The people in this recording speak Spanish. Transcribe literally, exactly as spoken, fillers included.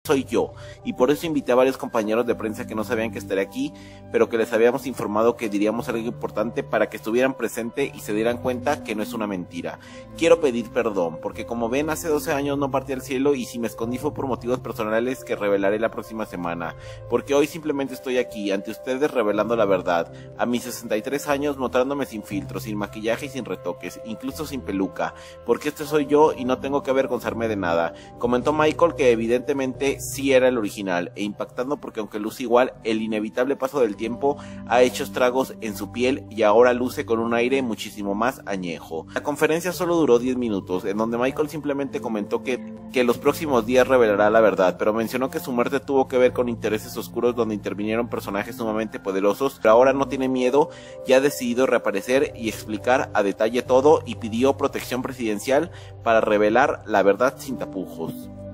soy yo, y por eso invité a varios compañeros de prensa que no sabían que estaría aquí, pero que les habíamos informado que diríamos algo importante para que estuvieran presentes y se dieran cuenta que no es una mentira. Quiero pedir perdón, porque como ven, hace doce años no partí al cielo, y si me escondí fue por motivos personales que revelaré la próxima semana, porque hoy simplemente estoy aquí, ante ustedes, revelando la verdad, a mis sesenta y tres años, mostrándome sin filtros, sin maquillaje y sin retoques, incluso sin peluca, porque este soy yo y no tengo que avergonzarme de nada. Comentó Michael que evidentemente sí era el original, e impactando porque aunque luce igual, el inevitable paso del tiempo ha hecho estragos en su piel y ahora luce con un aire muchísimo más añejo. La conferencia solo duró diez minutos, en donde Michael simplemente comentó que, que los próximos días revelará la verdad, pero mencionó que su muerte tuvo que ver con intereses oscuros donde intervinieron personajes sumamente poderosos, pero ahora no tiene miedo y ha decidido reaparecer y explicar a detalle todo, y pidió protección presidencial para revelar la verdad sin tapujos.